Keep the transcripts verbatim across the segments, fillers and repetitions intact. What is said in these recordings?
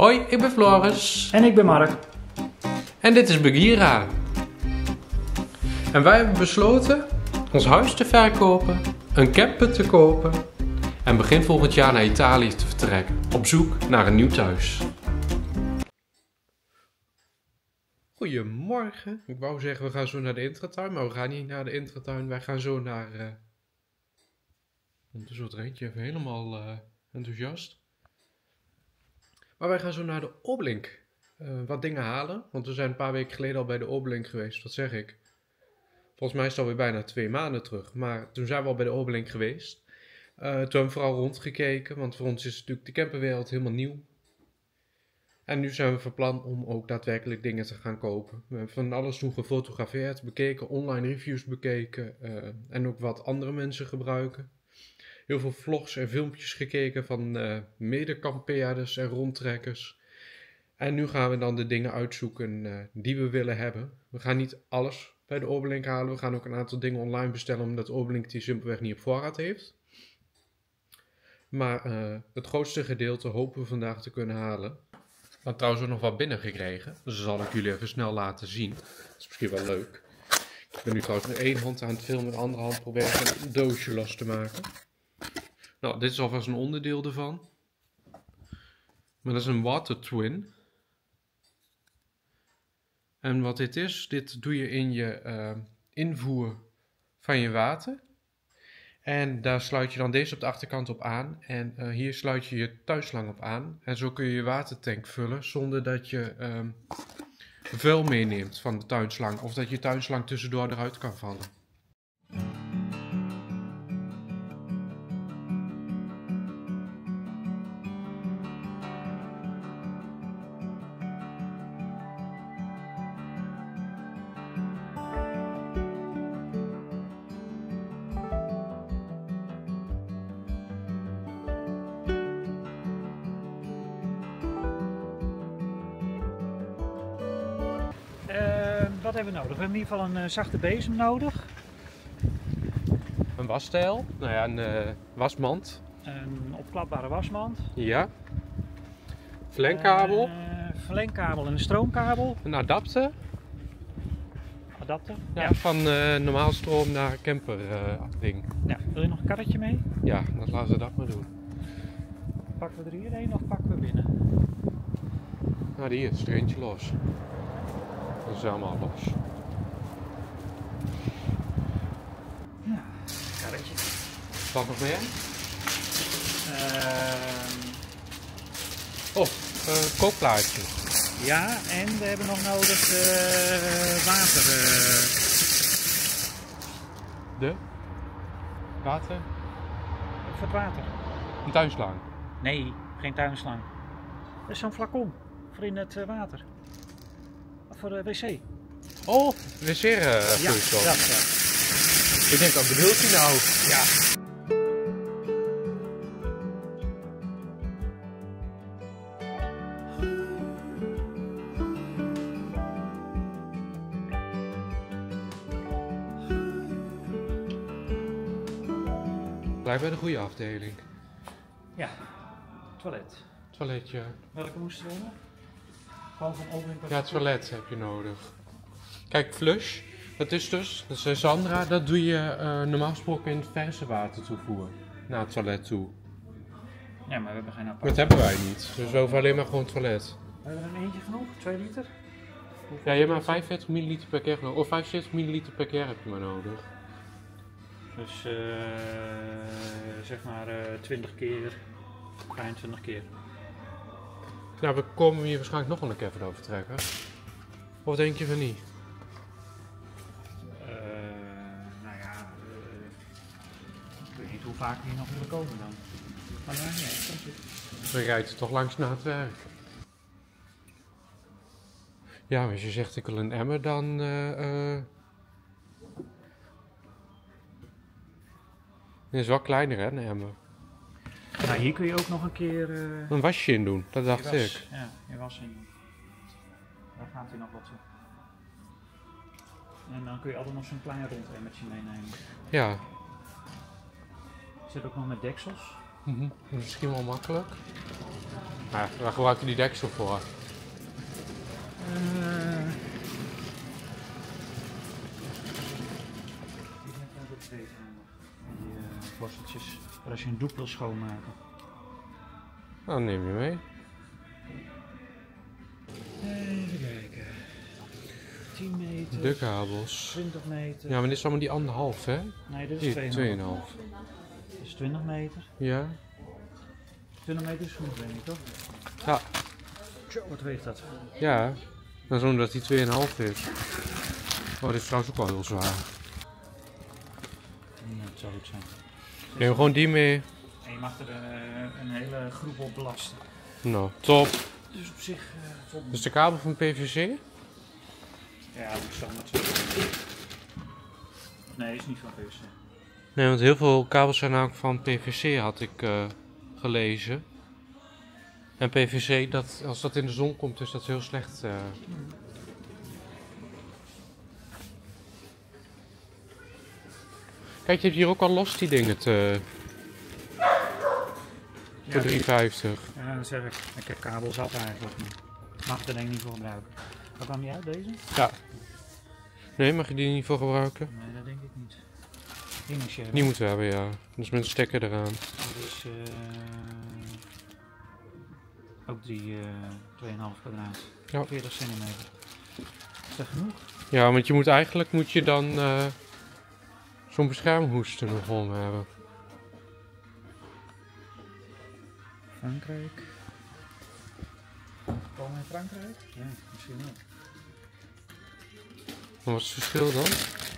Hoi, ik ben Floris. En ik ben Mark. En dit is Bagheera. En wij hebben besloten ons huis te verkopen, een camper te kopen en begin volgend jaar naar Italië te vertrekken, op zoek naar een nieuw thuis. Goedemorgen. Ik wou zeggen we gaan zo naar de intratuin, maar we gaan niet naar de intratuin. Wij gaan zo naar... Uh... Ondertussen wordt Reentje even helemaal uh, enthousiast. Maar wij gaan zo naar de Oblink. Uh, wat dingen halen, want we zijn een paar weken geleden al bij de Oblink geweest. Wat zeg ik? Volgens mij is het alweer bijna twee maanden terug. Maar toen zijn we al bij de Oblink geweest. Uh, toen hebben we vooral rondgekeken, want voor ons is natuurlijk de camperwereld helemaal nieuw. En nu zijn we van plan om ook daadwerkelijk dingen te gaan kopen. We hebben van alles toen gefotografeerd, bekeken, online reviews bekeken uh, en ook wat andere mensen gebruiken. Heel veel vlogs en filmpjes gekeken van uh, medekampeerders en rondtrekkers. En nu gaan we dan de dingen uitzoeken uh, die we willen hebben. We gaan niet alles bij de Oblink halen. We gaan ook een aantal dingen online bestellen, omdat de Oblink die simpelweg niet op voorraad heeft. Maar uh, het grootste gedeelte hopen we vandaag te kunnen halen. We hebben trouwens ook nog wat binnengekregen. Dus dat zal ik jullie even snel laten zien. Dat is misschien wel leuk. Ik ben nu trouwens met één hand aan het filmen, met de andere hand probeer ik een doosje los te maken. Nou, dit is alvast een onderdeel ervan. Maar dat is een water twin. En wat dit is, dit doe je in je uh, invoer van je water. En daar sluit je dan deze op de achterkant op aan. En uh, hier sluit je je tuinslang op aan. En zo kun je je watertank vullen zonder dat je um, vuil meeneemt van de tuinslang. Of dat je tuinslang tussendoor eruit kan vallen. Uh, wat hebben we nodig? We hebben in ieder geval een uh, zachte bezem nodig. Een wasstijl, nou ja, een uh, wasmand. Een opklapbare wasmand. Ja. Verlengkabel. Uh, verlengkabel en een stroomkabel. Een adapter. Adapter? Ja, ja. van uh, normaal stroom naar camper uh, ding. Ja, wil je nog een karretje mee? Ja, dan laten we dat maar doen. Pakken we er hier een of pakken we binnen? Nou, die is er eentje los. Dat is allemaal los. Ja, karretje. Wat nog meer? Uh, oh, uh, kookplaatje. Ja, en we hebben nog nodig uh, water. Uh... De? Water? Voor het water. Een tuinslang? Nee, geen tuinslang. Dat is zo'n flacon voor in het uh, water. Voor de wc. Oh, wc uh, ja, vloeistof. Ja, ja. Ik denk dat bedoelt hij nou. Ja. Blijf bij de goede afdeling. Ja, toilet. Toiletje. Welke moesten we hebben? Gewoon van Oblink. Ja, het toilet heb je nodig. Kijk, flush. Dat is dus, dat is Sandra, dat doe je uh, normaal gesproken in het verse water toevoegen. Naar het toilet toe. Ja, maar we hebben geen apart. Dat hebben wij niet. Dus we hoeven alleen maar gewoon het toilet. We hebben er een eentje genoeg? twee liter? Ja, je hebt maar vijfenveertig milliliter per keer nodig. Of vijfenzeventig milliliter per keer heb je maar nodig. Dus uh, zeg maar uh, twintig keer, vijfentwintig keer. Nou, we komen hier waarschijnlijk nog wel een keer voor over trekken. Of denk je van niet? Uh, nou ja, uh, ik weet niet hoe vaak we hier nog willen komen dan. Maar nou, nee, dat komt goed. Dan rijdt het toch langs naar het werk. Ja, maar als je zegt ik wil een emmer, dan... Uh, uh... Dit is wel kleiner, hè, een emmer. Nou, hier kun je ook nog een keer... Uh, een wasje in doen, dat dacht was, ik. Ja, je was in. Daar gaat hij nog wat toe. En dan kun je altijd nog zo'n klein rond emmertje meenemen. Ja. Zit ook nog met deksels. Mm-hmm. Misschien wel makkelijk. Nou, waar gebruik je die deksel voor? Uh, die heb ik ook twee handig. Die uh, borsteltjes. Voor als je een doek wil schoonmaken. Nou, dan neem je mee. Even kijken. tien meter. De kabels. twintig meter. Ja, maar dit is allemaal die anderhalf, hè? Nee, dit is Hier, twee komma tweeënhalf. Dit is twintig meter. Ja. twintig meter is genoeg, denk ik, toch? Ja. Zo, wat weegt dat? Ja. Dan zo omdat die tweeënhalf is. Oh, dit is trouwens ook wel heel zwaar. Ja, dat zou het zijn. Neem gewoon die mee. En je mag er uh, een hele groep op belasten. Nou, top. Dus op zich uh, voldoende. Dus de kabel van P V C? Ja, dat is standaard zo. Nee, is niet van P V C. Nee, want heel veel kabels zijn namelijk van P V C, had ik uh, gelezen. En P V C, dat, als dat in de zon komt, is dat heel slecht. Uh... Kijk, je hebt hier ook al los die dingen te... voor Ja, drie vijftig. Ja, dat zeg ik. Ik heb kabel zat eigenlijk. Mag ik er denk ik niet voor gebruiken. Wat kwam die uit, deze? Ja. Nee, mag je die niet voor gebruiken? Nee, dat denk ik niet. Die moet je hebben. Die moeten we hebben, ja. Dus met een stekker eraan. Dat is uh, ook die uh, twee komma vijf kwadraat. Ja. veertig centimeter. Is dat genoeg? Ja, want je moet eigenlijk moet je dan uh, zo'n beschermhoes er nog om hebben. Frankrijk. Komen we in Frankrijk? Ja, misschien ook. En wat is het verschil dan?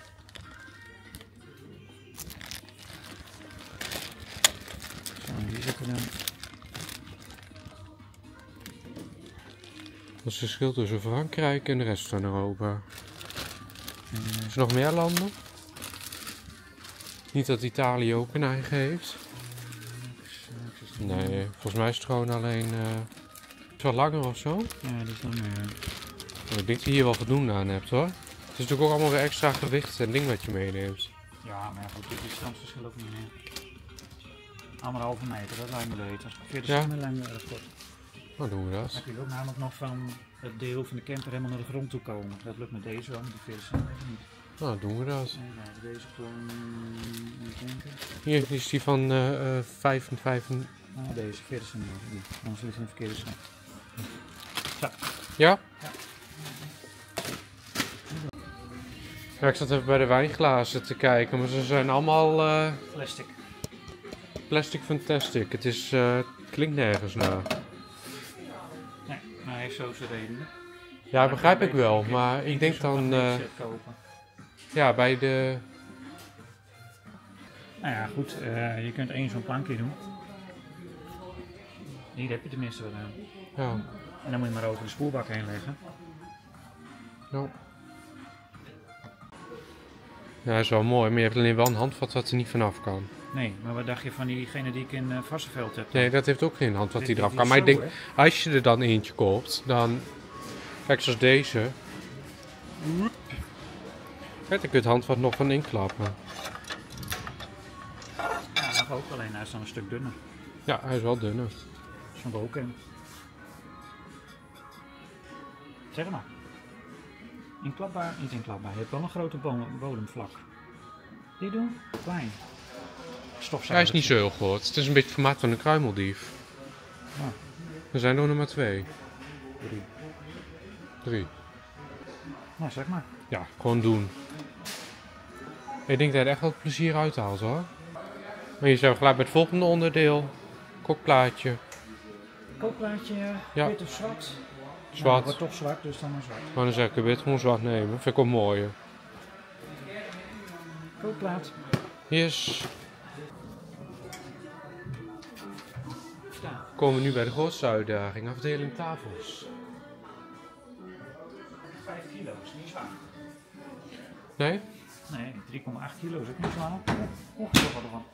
Zo, die zitten dan. Wat is het verschil tussen Frankrijk en de rest van Europa? Uh, Is er nog meer landen? Niet dat Italië ook een eigen heeft. Nee, volgens mij is het gewoon alleen... Uh, is het wel langer of zo? Ja, dat is dan meer. Oh, ik denk dat je hier wel voldoende aan hebt hoor. Het is natuurlijk ook allemaal weer extra gewicht en ding wat je meeneemt. Ja, maar goed, dit is standsverschil ook niet meer. Anderhalve meter, dat lijkt me beter. veertig Ja. centimeter lijkt me erg kort. Nou doen we Dan dat. kun je ook namelijk nog van het deel van de camper helemaal naar de grond toe komen. Dat lukt met deze wel, met die veertig centimeter niet. Nou doen we dat. Nee, nou, deze gewoon, even denken. Hier is die van uh, uh, vijf en vijf. Nou, deze veertig centimeter, die. Anders ligt in de verkeerde schijn. Zo. Ja? Ja. Ja, ik zat even bij de wijnglazen te kijken, maar ze zijn allemaal uh, Plastic. plastic fantastic. Het is, uh, klinkt nergens naar. Nee, maar hij heeft zo zijn redenen. Ja, begrijp ik wel, maar ik denk dan, uh, ja, bij de... Nou ja, goed, uh, je kunt één zo'n plankje doen. Hier heb je tenminste wat aan. Ja. En dan moet je maar over de spoelbak heen leggen. Ja. Ja, dat is wel mooi, maar je hebt alleen wel een handvat wat er niet vanaf kan. Nee, maar wat dacht je van diegene die ik in uh, Varsseveld heb? Nee, dat heeft ook geen handvat die eraf die kan. Maar ik zo, denk, als je er dan eentje koopt, dan... Kijk, zoals deze. Kijk, dan kun je het handvat nog van inklappen. Ja, dat mag ook, alleen hij is dan een stuk dunner. Ja, hij is wel dunner. Zo'n boken. Zeg maar. Inklapbaar, niet inklapbaar. Je hebt wel een grote bodemvlak. Die doen? Klein. Stofzuiger. Hij is niet zo heel groot. Het is een beetje het formaat van een kruimeldief. Ah. Er zijn er nog maar twee. Drie. Drie. Nou, zeg maar. Ja, gewoon doen. Ik denk dat je er echt wel plezier uit haalt hoor. Maar je zijn gelijk bij het volgende onderdeel. Kokplaatje. Kookplaatje, ja. wit of zwart? Zwart. Nou, het wordt toch zwart, dus dan maar zwart. Maar dan zeg ik wit, gewoon zwart nemen. Vind ik ook mooier. Kookplaat. Yes. Komen we nu bij de grootste uitdaging, afdeling tafels. vijf kilo, is niet zwaar. Nee? Nee, drie komma acht kilo is ook niet zwaar. Ongeveer wat ervan.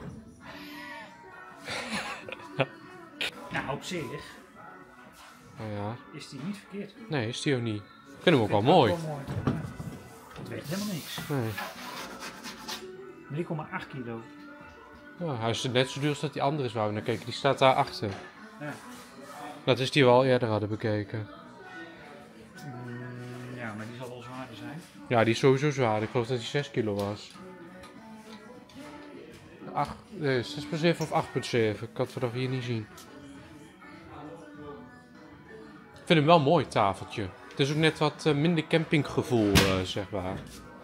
Nou, op zich Nou ja. is die niet verkeerd. Nee, is die ook niet. Ik vind hem ook wel Ik mooi. vind het ook wel mooi. Ja. Het weegt helemaal niks. Nee. drie komma acht kilo. Ja, hij is net zo duur als dat die andere is waar we naar keken. Die staat daar achter. Ja. Dat is die we al eerder hadden bekeken. Mm, ja, maar die zal wel zwaarder zijn. Ja, die is sowieso zwaar. Ik geloof dat die zes kilo was. acht, nee, zes komma zeven of acht komma zeven. Ik kan het vanaf hier niet zien. Ik vind hem wel mooi, het tafeltje. Het is ook net wat uh, minder campinggevoel, uh, zeg maar.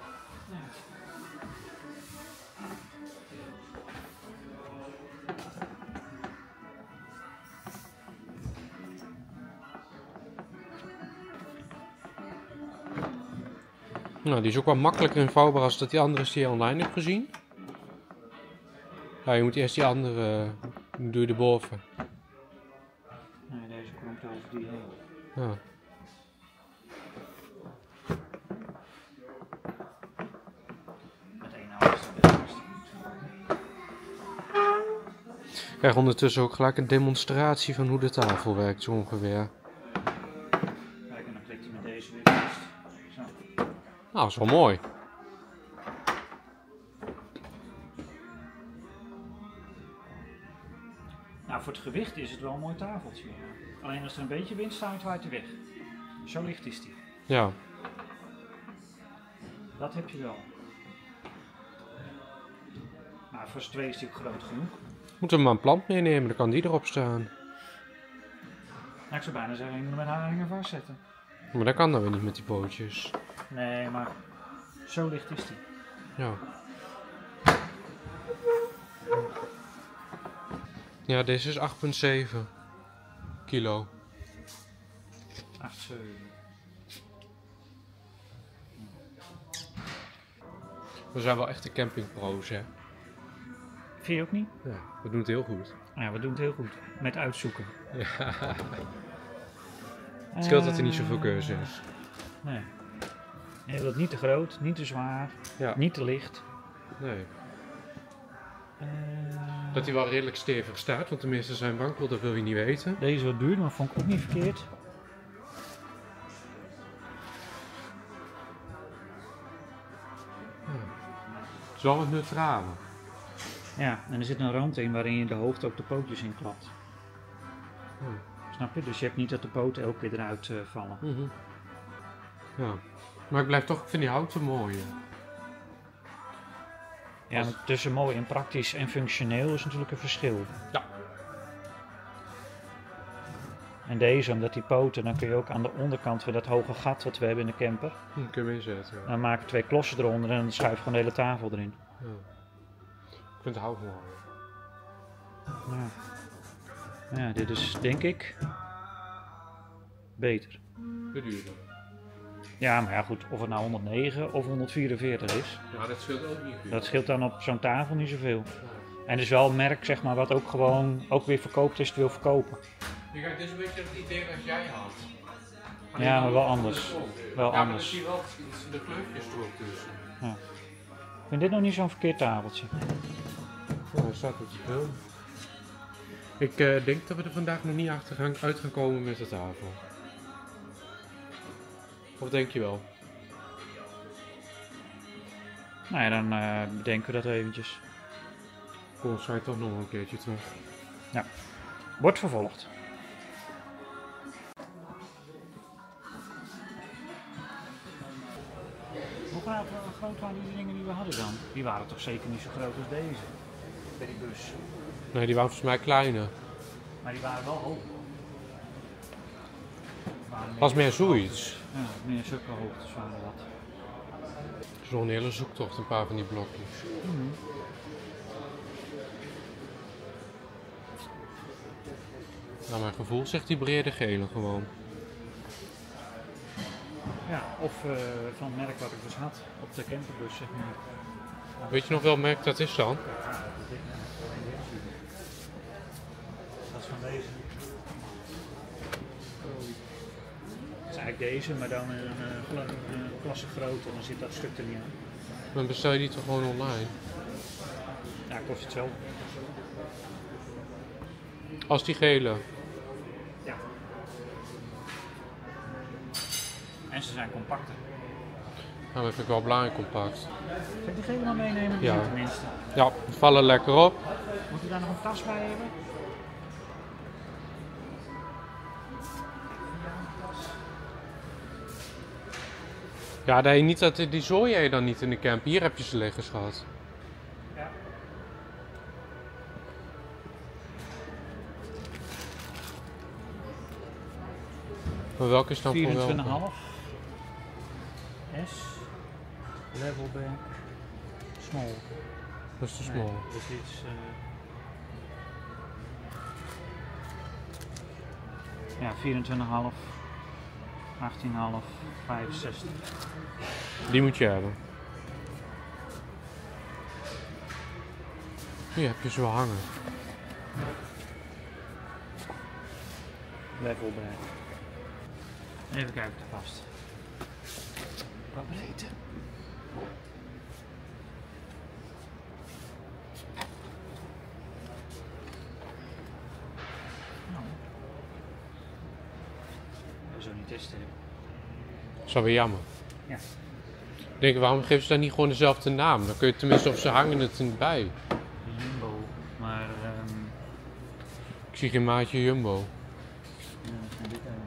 Nou, die is ook wel makkelijker invouwbaar als dat die andere is die je online hebt gezien. Ja, je moet eerst die andere, uh, doe je erboven. Nee, deze komt over die heen. Ja. Met één hand is dat best hartstikke goed. Ik krijg ondertussen ook gelijk een demonstratie van hoe de tafel werkt, zo ongeveer. Kijk, en dan klikt hij met deze weer vast. Zo. Nou, dat is wel mooi. Nou, voor het gewicht is het wel een mooi tafeltje. Alleen als er een beetje wind staat, waait hij weg. Zo licht is die. Ja. Dat heb je wel. Maar voor z'n twee is die ook groot genoeg. Moeten we maar een plant meenemen, dan kan die erop staan. Nou, ik zou bijna zeggen, je moet hem met haringen vastzetten. Maar dat kan dan weer niet met die pootjes. Nee, maar zo licht is die. Ja. Ja, deze is acht komma zeven kilo. acht, zeven. We zijn wel echte campingpro's, hè? Vind je ook niet? Ja, we doen het heel goed. Ja, we doen het heel goed. Met uitzoeken. Ja. Het scheelt dat er niet zoveel keuze is. Nee. Je wilt niet te groot, niet te zwaar, Ja. niet te licht. Nee. Uh, Dat hij wel redelijk stevig staat, want tenminste zijn bankel, dat wil je niet weten. Deze is wat duur, maar vond ik ook niet verkeerd. Het is wel wat neutraler. Ja, en er zit een rand in waarin je de hoogte ook de pootjes in klapt. Oh. Snap je? Dus je hebt niet dat de poten elke keer eruit uh, vallen. Mm-hmm. Ja. Maar ik blijf toch, ik vind die houten mooi. Ja, Als... maar tussen mooi en praktisch en functioneel is natuurlijk een verschil. Ja. En deze, omdat die poten, dan kun je ook aan de onderkant weer dat hoge gat wat we hebben in de camper. Hm, kun je hem inzetten. Ja. Dan maak ik twee klossen eronder en dan schuif ik gewoon de hele tafel erin. Ja. Ik vind het hout mooi. Ja. Ja, dit is denk ik beter. De duurder. Ja, maar ja goed, of het nou honderdnegen of honderdvierenveertig is. Ja, dat scheelt ook niet veel. Dat scheelt dan op zo'n tafel niet zoveel. Ja. En het is wel een merk zeg maar wat ook gewoon ook weer verkoopt is het wil verkopen. Ja, kijk, dit is een beetje het idee dat jij had. Alleen ja, maar wel anders. Wel ja, anders. maar zie je wel de kleurtjes er ook tussen. Ja. Ik vind dit nog niet zo'n verkeerd tafeltje. Ja, dat staat op de film. Ik uh, denk dat we er vandaag nog niet achter gaan, uit gaan komen met de tafel. Of denk je wel? Nou ja, dan uh, bedenken we dat eventjes. Cool, zou je toch nog een keertje terug. Ja, wordt vervolgd. Hoe groot, groot waren die dingen die we hadden dan? Die waren toch zeker niet zo groot als deze? Bij die bus. Nee, die waren volgens mij kleiner. Maar die waren wel hoog. Was meer zoiets. Ja, meer zulke hoogtes waren dat. Het is nog een hele zoektocht, een paar van die blokjes. Mm-hmm. Nou, mijn gevoel zegt die brede gele gewoon. Ja, of uh, van het merk wat ik dus had op de camperbus, zeg maar. Weet je nog welk merk dat is dan? Dat is van deze. Dat is eigenlijk deze, maar dan een, een, een klasse groter, dan zit dat stuk er niet aan. Dan bestel je die toch gewoon online? Ja, kost hetzelfde. Als die gele. Ja. En ze zijn compacter. Nou, dat vind ik wel belangrijk compact. Zal ik die gele maar meenemen? Die Ja. tenminste. Ja, die vallen lekker op. Moet je daar nog een tas bij hebben? Ja, dat je niet dat die zooi je dan niet in de camp. Hier heb je ze liggen, schat. Ja. Maar welke is dan voor welke? vierentwintig komma vijf. S. Levelback. Small. Dat is te Nee, small. dit is... Uh... Ja, vierentwintig komma vijf. achttien komma vijf. vijfenzestig. Die moet je hebben. Hier heb je ze wel hangen. Levelback. Even kijken of het past. Wat breedte. Nou. Dat zo niet testen. Dat is wel weer jammer. Ja. Ik denk, waarom geven ze dan niet gewoon dezelfde naam? Dan kun je tenminste of ze hangen het erbij. Jumbo. Maar um... Ik zie geen maatje Jumbo. Ja, dat is dit eigenlijk.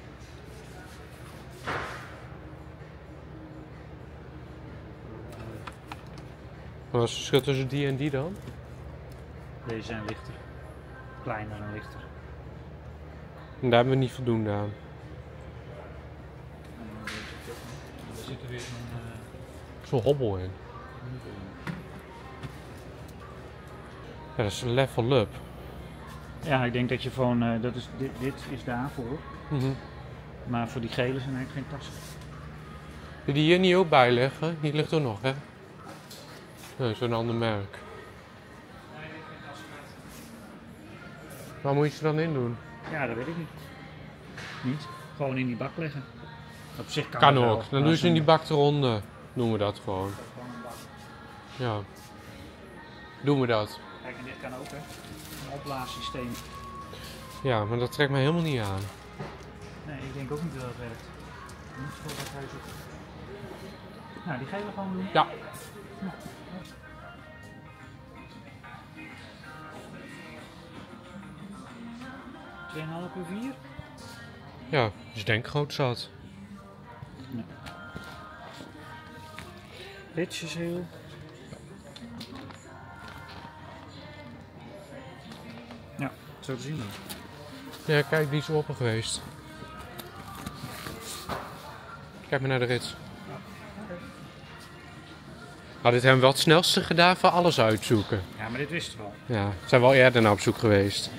Wat is het verschil tussen die en die dan? Deze zijn lichter. Kleiner en lichter. En daar hebben we niet voldoende aan. Er zit er weer zo'n... Er is wel hobbel in. Ja, dat is een level up. Ja, ik denk dat je gewoon... Uh, dat is, dit, dit is daarvoor. Mm-hmm. Maar voor die gele zijn eigenlijk geen tassen. Wil je die hier niet ook bij leggen? Hier ligt er nog, hè? Nee, zo'n ander merk. Waar moet je ze dan in doen? Ja, dat weet ik niet. Niet? Gewoon in die bak leggen. Op zich kan, Kan het wel, ook. Dan maar doe je ze in die zo'n- bak eronder. Noemen we dat gewoon. Gewoon een bak. Ja. Doen we dat. Kijk, en dit kan ook, hè. Een opblaassysteem. Ja, maar dat trekt mij helemaal niet aan. Nee, ik denk ook niet dat dat werkt. Niet voor dat huis op. Nou, die gele gewoon doen. Ja. twee komma vijf per vier. Ja, dus denk groot zat. Nee. Pitch is heel. Ja, zo te zien dan. Ja, kijk, die is open geweest. Kijk maar naar de rits. Had dit hem wel het snelste gedaan voor alles uitzoeken. Ja, maar dit wist wel. Ja, we zijn wel eerder naar op zoek geweest.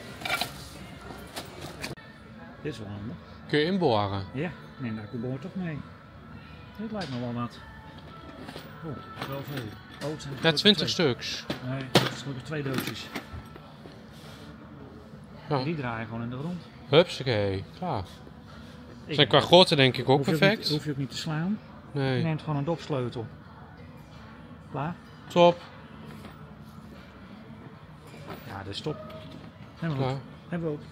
Dit is wel handig. Kun je inboren? Ja, neem daar de boor toch mee. Dit lijkt me wel wat. Oh, wel veel. Oh, het zijn Ja, gelukkig twintig twee. stuks. Nee, het is gelukkig twee doosjes. Ja. Die draaien gewoon in de grond. Hupsakee, klaar. Ik Zijn qua denk- grootte denk ik ook hoef je perfect. niet, hoef je ook niet te slaan. Je Nee. neemt gewoon een dopsleutel. Klaar? Top. Ja, dat is top. Hebben we Klaar. ook. Hebben we ook.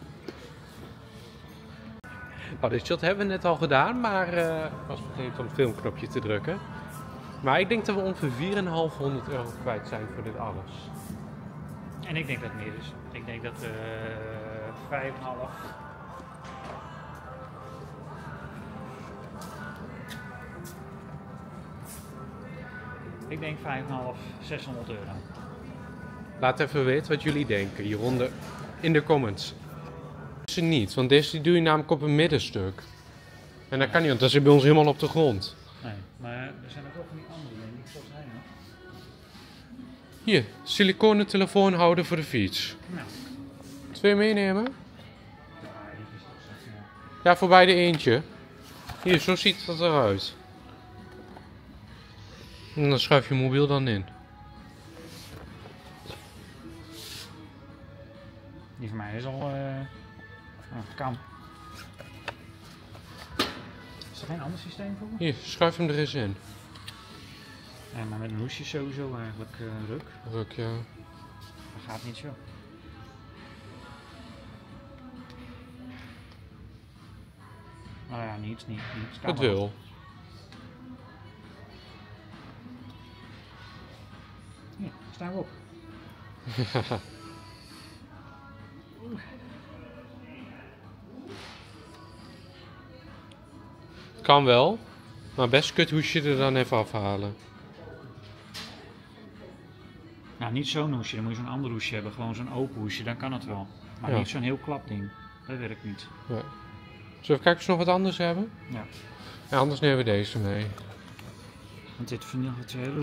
Oh, dit shot hebben we net al gedaan, maar uh, ik was vergeten om het filmknopje te drukken. Maar ik denk dat we ongeveer vierduizend vijfhonderd euro kwijt zijn voor dit alles. En ik denk dat het meer is. Ik denk dat we uh, vijf komma vijf. Ik denk vijf komma vijf, zeshonderd euro. Laat even weten wat jullie denken hieronder in de comments. Deze niet, want deze doe je namelijk op een middenstuk. En dat kan niet, want dat zit bij ons helemaal op de grond. Nee, maar er zijn ook wel van die andere dingen die ik volgens mij nog. Hier, siliconen telefoonhouder voor de fiets. Nou, Twee meenemen? ja, dit is toch zo. Ja. Ja, voor beide eentje. Hier, zo ziet het eruit. En dan schuif je mobiel dan in. Die van mij is al. Uh, oh, kan. Is er geen ander systeem voor? Hier, schuif hem er eens in. Ja, maar met een hoesje sowieso eigenlijk uh, ruk. Ruk, ja. Dat gaat niet zo. Nou ja, niet, niet, niet. Kan Het wel. wil. Hier, staan we op. Kan wel. Maar best kut hoesje er dan even afhalen. Nou, niet zo'n hoesje, dan moet je zo'n ander hoesje hebben. Gewoon zo'n open hoesje, dan kan het wel. Maar Ja. niet zo'n heel klapding. Dat werkt niet. Ja. Zullen we even kijken of ze nog wat anders hebben? Ja. Ja, anders nemen we deze mee. Want dit vind ik het heel...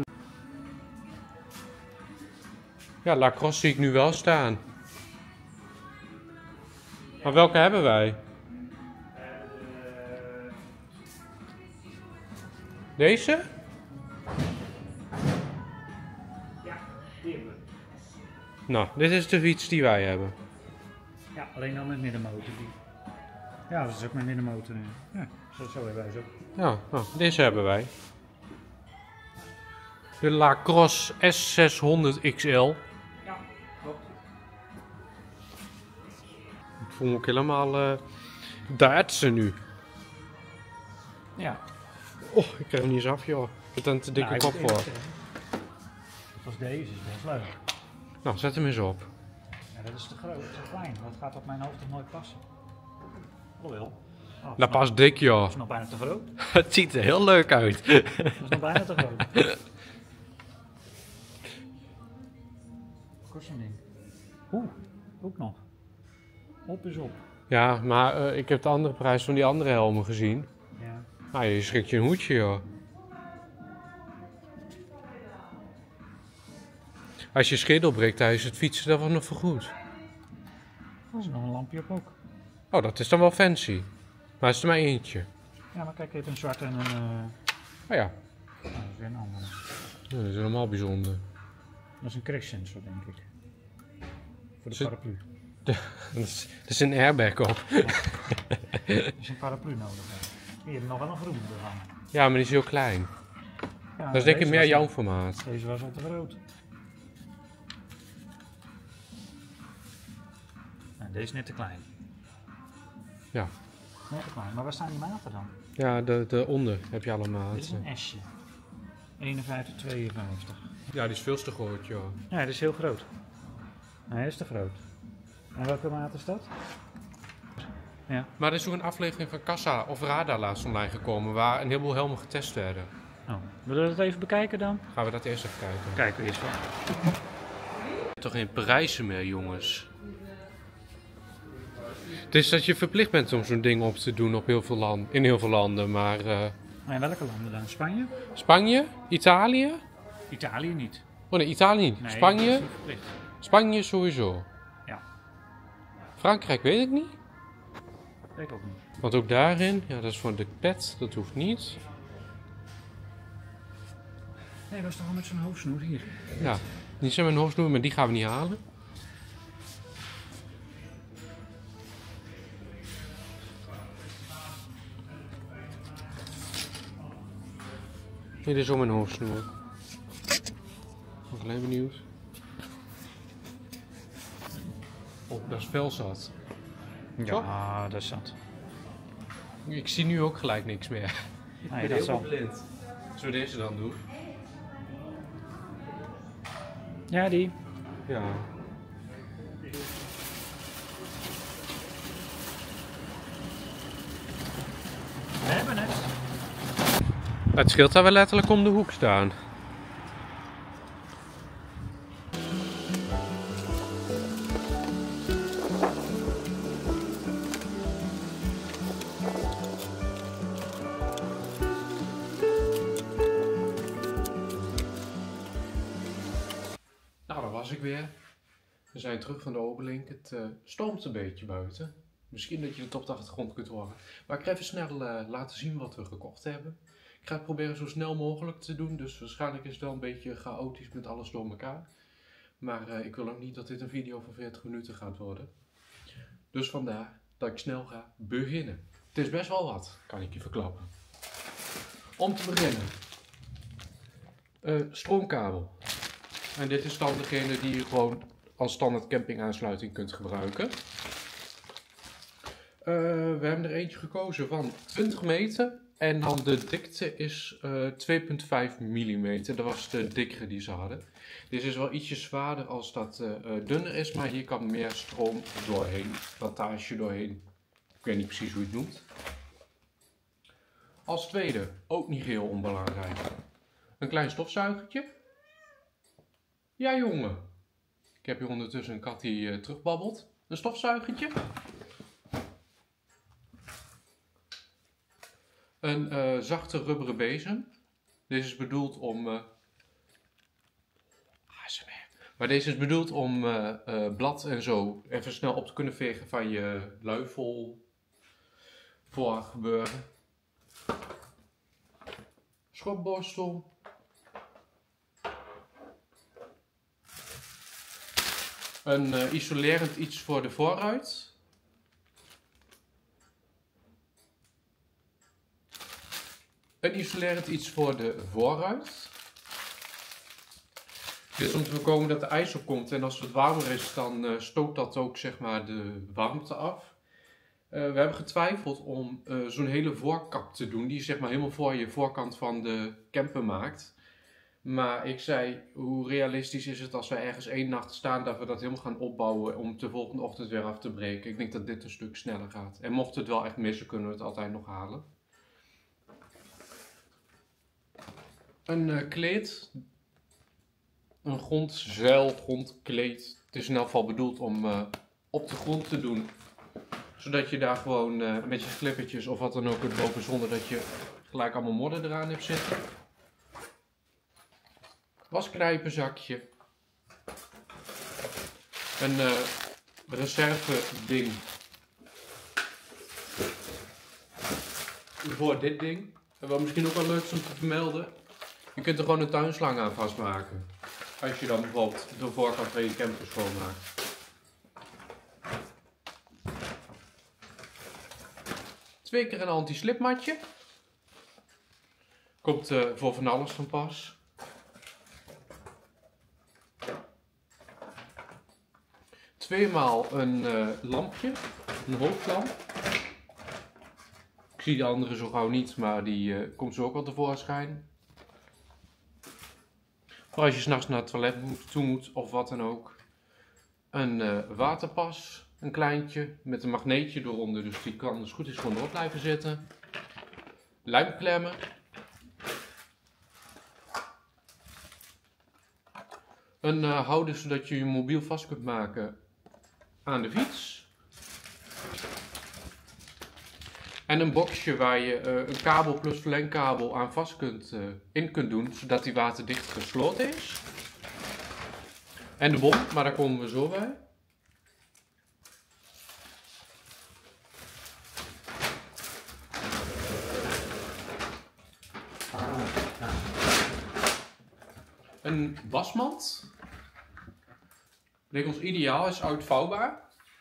Ja, Lacrosse zie ik nu wel staan. Maar welke hebben wij? Deze? Ja, die hebben we. Nou, dit is de fiets die wij hebben. Ja, alleen dan met middenmotor. Die. Ja, dat is ook met middenmotor. in. Ja, zo, zo hebben wij ze ook. Ja, nou, deze hebben wij. De Lacrosse S zeshonderd X L. Ja, klopt. Ik voel me ook helemaal uh, Duitse nu. Ja. Oh, ik krijg hem niet eens af, joh. Ik heb er een te dikke Nou, kop ik moet voor. eerlijk zeggen, zoals deze is best leuk. Nou, zet hem eens op. Ja, dat is te groot, te klein. Dat gaat op mijn hoofd toch nooit passen. Alhoewel. Oh, dat, Dat is nog, past dik, dat joh. is nog bijna te groot. Het ziet er heel leuk uit. Dat is nog bijna te groot. Kost ding. Oeh, ook nog. Op is op. Ja, maar uh, ik heb de andere prijs van die andere helmen gezien. Ja. Nou, je schrikt je een hoedje, joh. Als je schedel breekt tijdens het fietsen, dan was nog vergoed. Er is nog een lampje op ook. Oh, dat is dan wel fancy. Maar het is er maar eentje. Ja, maar kijk, je hebt een zwart en een... Uh... Oh ja, Oh, dat is weer een andere. dat is helemaal bijzonder. Dat is een crash sensor, denk ik. Voor de Zit- paraplu. Dat is, dat is een airbag op. Er is een paraplu nodig. Hè. Hier heb je nog wel een groene ervan. Ja, maar die is heel klein. Ja, Dat is denk ik deze meer was- jouw formaat. Deze was al te groot. Nou, deze is net te klein. Ja. Net te klein. Maar waar staan die maten dan? Ja, de, de onder heb je allemaal. Dit is een S'je. eenenvijftig, tweeënvijftig. Ja, die is veel te groot, joh. Ja, dit is heel groot. Nee, hij is te groot. En welke maat is dat? Ja. Maar er is ook een aflevering van Kassa of Radar laatst online gekomen waar een heleboel helmen getest werden. Oh, willen we dat even bekijken dan? Gaan we dat eerst even kijken. Kijken we eerst wel. Toch geen prijzen meer, jongens. Het is dat je verplicht bent om zo'n ding op te doen op heel veel land, in heel veel landen, maar uh, En welke landen dan? Spanje? Spanje, Italië? Italië niet. Oh nee, Italië niet. Nee, dat Spanje, is niet verplicht. Spanje sowieso. Ja. Frankrijk weet ik niet. Weet ik ook niet. Want ook daarin, ja, dat is voor de pet, dat hoeft niet. Nee, dat is toch al met zo'n hoofdsnoer hier. Ja, die zijn mijn hoofdsnoer, maar die gaan we niet halen. Dit is ook mijn hoofdsnoer. Nog alleen benieuwd. Oh, dat is velzat. Ja, dat is zat. Ik zie nu ook gelijk niks meer. Nee, dat zal. blind. Zullen we deze dan doen? Ja, die. Ja. We hebben het. Het scheelt dat we letterlijk om de hoek staan. Nou, daar was ik weer. We zijn terug van de Oberlink. Het uh, stormt een beetje buiten. Misschien dat je het op de achtergrond kunt horen. Maar ik ga even snel uh, laten zien wat we gekocht hebben. Ik ga het proberen zo snel mogelijk te doen. Dus waarschijnlijk is het wel een beetje chaotisch met alles door elkaar. Maar uh, ik wil ook niet dat dit een video van veertig minuten gaat worden. Dus vandaar dat ik snel ga beginnen. Het is best wel wat, kan ik je verklappen. Om te beginnen. Uh, stroomkabel. En dit is dan degene die je gewoon als standaard campingaansluiting kunt gebruiken. Uh, we hebben er eentje gekozen van twintig meter. En dan de dikte is uh, twee komma vijf millimeter. Dat was de dikkere die ze hadden. Deze is wel ietsje zwaarder als dat uh, uh, dunner is. Maar hier kan meer stroom doorheen. Wattage doorheen. Ik weet niet precies hoe je het noemt. Als tweede, ook niet heel onbelangrijk, een klein stofzuigertje. Ja jongen, ik heb hier ondertussen een kat die uh, terugbabbelt. Een stofzuigertje. Een uh, zachte rubberen bezem. Deze is bedoeld om... Uh... Maar deze is bedoeld om uh, uh, blad en zo even snel op te kunnen vegen van je luifel voor gebeuren. Schopborstel. Een uh, isolerend iets voor de voorruit. Een isolerend iets voor de voorruit. Dit is om te voorkomen dat er ijs op komt en als het warmer is, dan uh, stoot dat ook zeg maar de warmte af. Uh, we hebben getwijfeld om uh, zo'n hele voorkap te doen, die zeg maar helemaal voor je voorkant van de camper maakt. Maar ik zei, hoe realistisch is het als we ergens één nacht staan, dat we dat helemaal gaan opbouwen om de volgende ochtend weer af te breken. Ik denk dat dit een stuk sneller gaat. En mocht het wel echt missen, kunnen we het altijd nog halen. Een uh, kleed. Een grondzeil, grondkleed. Het is in elk geval bedoeld om uh, op de grond te doen. Zodat je daar gewoon uh, met je slippertjes of wat dan ook kunt lopen zonder dat je gelijk allemaal modder eraan hebt zitten. Wasknijpenzakje. Een uh, reserve ding. Voor dit ding. En wat misschien ook wel leuk is om te vermelden. Je kunt er gewoon een tuinslang aan vastmaken. Als je dan bijvoorbeeld de voorkant van je camper schoonmaakt. Twee keer een anti-slipmatje. Komt uh, voor van alles van pas. Tweemaal een uh, lampje. Een hoofdlamp. Ik zie de andere zo gauw niet, maar die uh, komt zo ook wel tevoorschijn. Voor als je s'nachts naar het toilet moet, toe moet of wat dan ook. Een uh, waterpas, een kleintje, met een magneetje eronder, dus die kan als goed is gewoon erop blijven zitten. Lijmklemmen. Een uh, houder zodat je je mobiel vast kunt maken aan de fiets. En een boxje waar je uh, een kabel plus verlengkabel aan vast kunt, uh, in kunt doen, zodat die waterdicht gesloten is. En de bom, maar daar komen we zo bij. Een wasmand. Ons ideaal is uitvouwbaar.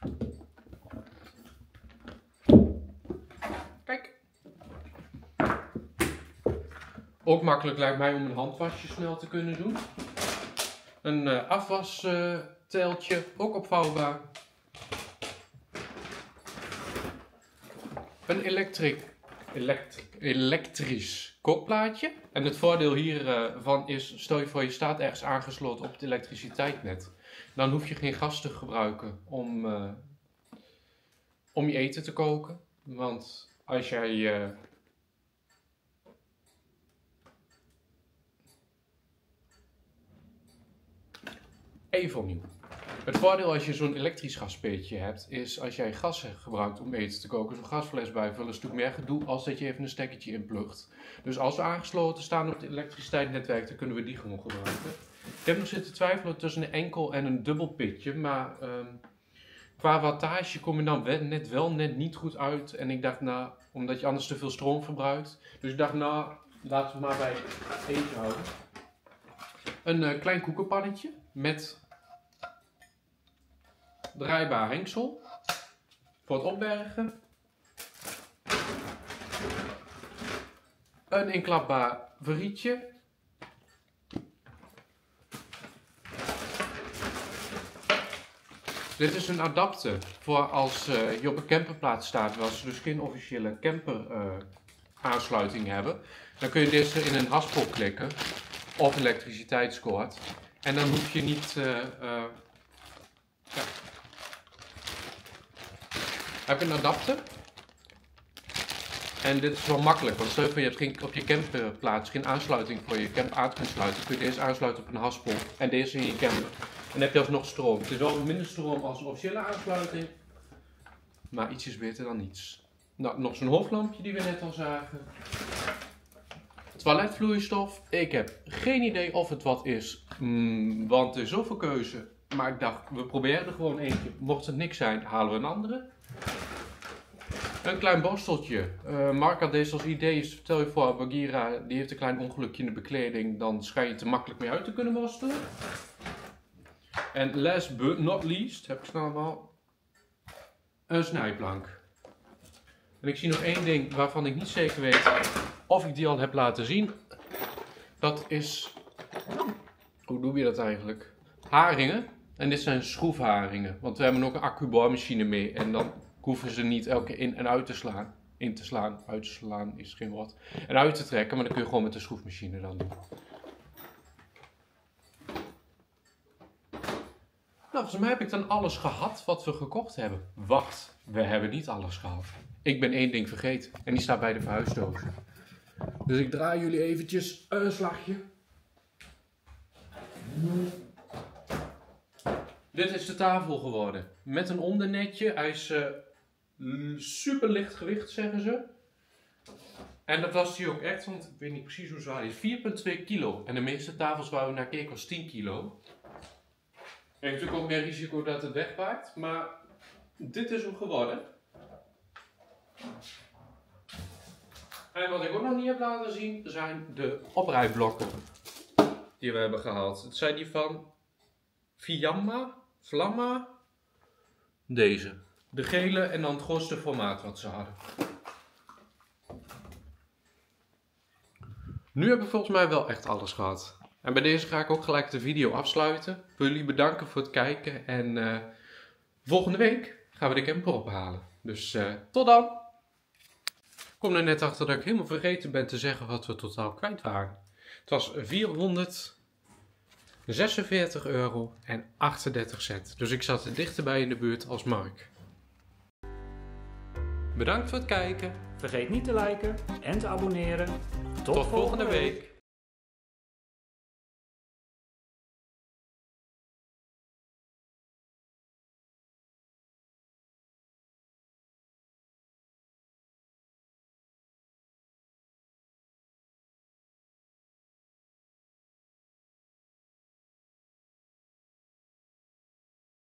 Kijk. Ook makkelijk lijkt mij om een handwasje snel te kunnen doen. Een uh, afwasteltje, uh, ook opvouwbaar. Een elektrik, elekt, elektrisch kookplaatje. En het voordeel hiervan uh, is, stel je voor je staat ergens aangesloten op het elektriciteitsnet. Dan hoef je geen gas te gebruiken om, uh, om je eten te koken. Want als jij... Uh, Even opnieuw. Het voordeel als je zo'n elektrisch gaspeetje hebt, is als jij gas gebruikt om eten te koken, zo'n gasfles bijvullen, is natuurlijk meer gedoe als dat je even een stekkertje inplugt. Dus als we aangesloten staan op het elektriciteitsnetwerk, dan kunnen we die gewoon gebruiken. Ik heb nog zitten twijfelen tussen een enkel en een dubbel pitje, maar um, qua wattage kom je dan net wel net niet goed uit. En ik dacht, nou, omdat je anders te veel stroom verbruikt. Dus ik dacht, nou, laten we maar bij eentje houden. Een uh, klein koekenpannetje met draaibaar hengsel voor het opbergen. Een inklapbaar verrietje. Dit is een adapter voor als uh, je op een camperplaats staat, als ze dus geen officiële camper uh, aansluiting hebben. Dan kun je deze in een haspel klikken of elektriciteitskoord. En dan hoef je niet... Uh, uh, ja. Heb ik een adapter. En dit is wel makkelijk, want stel je voor je hebt geen, op je campplaats geen aansluiting voor je camp aan te kunnen sluiten. Kun je deze aansluiten op een haspel en deze in je camper. En dan heb je alsnog stroom. Het is wel minder stroom als een officiële aansluiting, maar ietsjes beter dan niets. Nou, nog zo'n hoofdlampje die we net al zagen. Toiletvloeistof. Ik heb geen idee of het wat is, mm, want er is zoveel keuze. Maar ik dacht, we proberen er gewoon eentje. Mocht het niks zijn, halen we een andere. Een klein borsteltje. Uh, Mark had deze als idee. Stel je voor, Bagheera die heeft een klein ongelukje in de bekleding. Dan schijn je te makkelijk mee uit te kunnen borstelen. En last but not least, heb ik snel allemaal, een snijplank. En ik zie nog één ding waarvan ik niet zeker weet of ik die al heb laten zien. Dat is, hoe doe je dat eigenlijk? Haringen. En dit zijn schroefharingen. Want we hebben ook een accuboormachine mee. En dan hoeven ze niet elke keer in en uit te slaan. In te slaan, uit te slaan is geen woord. En uit te trekken, maar dat kun je gewoon met de schroefmachine dan doen. Nou, volgens mij heb ik dan alles gehad wat we gekocht hebben. Wacht, we hebben niet alles gehad. Ik ben één ding vergeten. En die staat bij de verhuisdozen. Dus ik draai jullie eventjes een slagje. Dit is de tafel geworden. Met een ondernetje. Hij is uh, super licht gewicht, zeggen ze. En dat was hij ook echt, want ik weet niet precies hoe zwaar hij is. vier komma twee kilo. En de meeste tafels waar we naar keken was tien kilo. Er heeft natuurlijk ook meer risico dat het wegvaart. Maar dit is hem geworden. En wat ik ook nog niet heb laten zien, zijn de oprijblokken die we hebben gehaald. Het zijn die van Fiamma, Flamma, deze. De gele en dan het grootste formaat wat ze hadden. Nu heb ik volgens mij wel echt alles gehad. En bij deze ga ik ook gelijk de video afsluiten. Ik wil jullie bedanken voor het kijken en uh, volgende week gaan we de camper ophalen. Dus uh, tot dan! Ik kom er net achter dat ik helemaal vergeten ben te zeggen wat we totaal kwijt waren. Het was vierhonderdzesenveertig euro en achtendertig cent. Dus ik zat er dichterbij in de buurt als Mark. Bedankt voor het kijken. Vergeet niet te liken en te abonneren. Tot, Tot volgende week.